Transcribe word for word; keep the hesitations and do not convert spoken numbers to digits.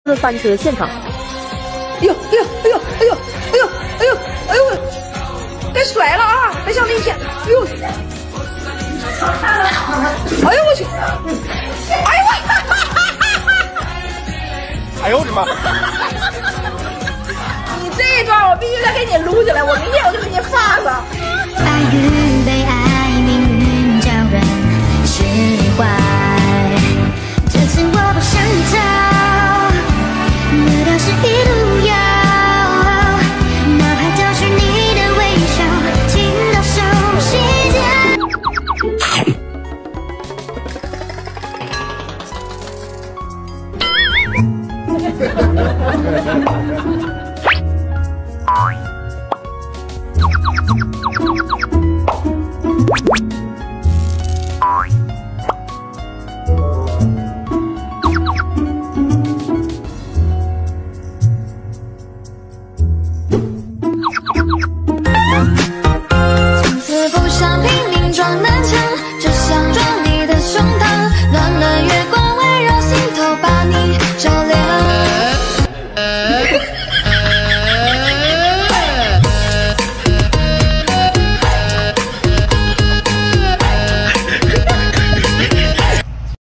翻车现场。 哎呦哎呦哎呦哎呦哎呦哎呦哎呦！该摔了啊！别像那天，哎呦！哎呦我去！哎呦我！ 哎呦我的妈！ 你这一段我必须得给你录下来，我明天我就给你发了。 爱与被爱，命运叫人释怀。这次我不想逃，目标是一路遥，哪怕就是你的微笑，听到熟悉的。